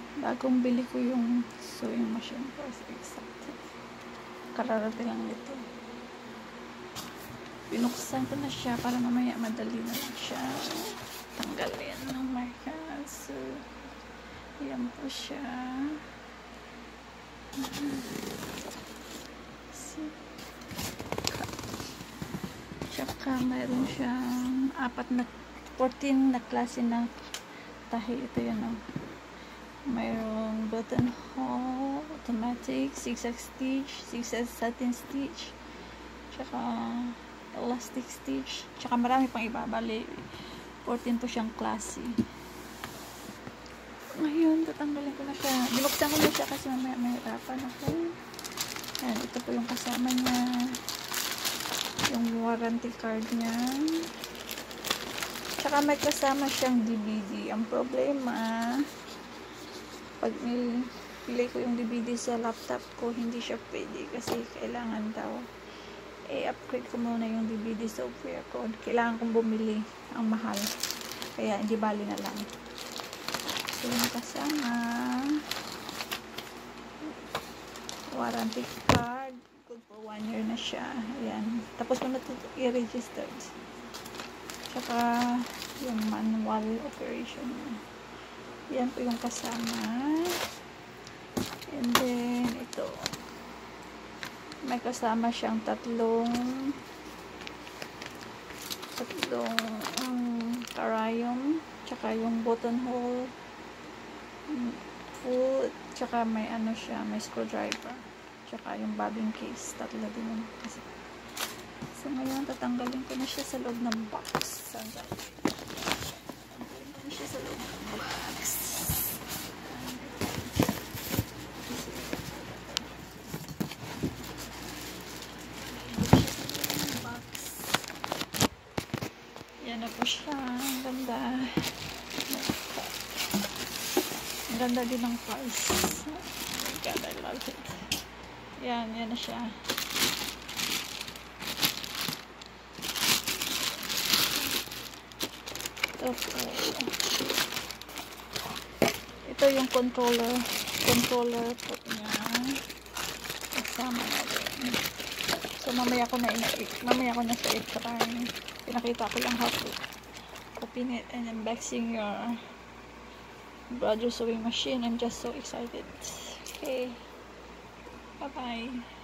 Bagong bili ko yung sewing machine ko. Exact. Kararating lang ito. Binuksan ko na siya para mamaya madali na lang siya tanggalin ng markas. So, yan po siya. Tsaka mayroon siyang 14 na klase ng tahi. Ito yan o. Mayroong buttonhole, automatic, zigzag stitch, zigzag satin stitch, tsaka elastic stitch, tsaka marami pang iba. Bali 14 po siyang klase. Ngayon tatanggalin ko na siya. Binuksan ko na siya kasi mamaya mahirapan ako. Ayan, ito po yung kasama niya, yung warranty card niya, tsaka may kasama siyang DVD. Ang problema, pag nilagay ko yung DVD sa laptop ko, hindi siya pwede kasi kailangan daw i-upgrade ko muna yung DVD software ko. Kailangan kong bumili, ang mahal, kaya hindi bali na lang. So yung kasama warranty card, good for 1 year na siya. Ayan, tapos ko na ito i-registered. Tsaka yung manual operation niya. Yan po yung kasama. And then ito, may kasama siyang tatlong karayom, tsaka yung buttonhole, foot, tsaka may ano siya, may screwdriver, tsaka yung bobbin case. Tatlo din yun. So ngayon tatanggalin ko na siya sa loob ng box. Tatanggalin ko na siya sa loob ng box. Yan na po siya. Ang ganda. Ang ganda din ng price. Oh my god, I love it. Yan na siya. Okay. Ito yung controller po niya. Kasama na rin. So mamaya ko na siya i-try. Pinakita ko lang how to open it and unboxing your brother sewing machine. I'm just so excited. Okay. Bye-bye.